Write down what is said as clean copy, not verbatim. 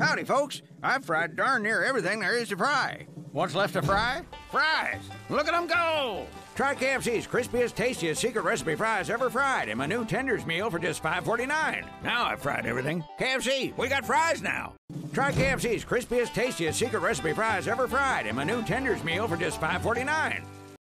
Howdy, folks. I've fried darn near everything there is to fry. What's left to fry? Fries. Look at them go. Try KFC's crispiest, tastiest secret recipe fries ever fried in my new Tenders meal for just $5.49. Now I've fried everything. KFC, we got fries now. Try KFC's crispiest, tastiest secret recipe fries ever fried in my new Tenders meal for just $5.49.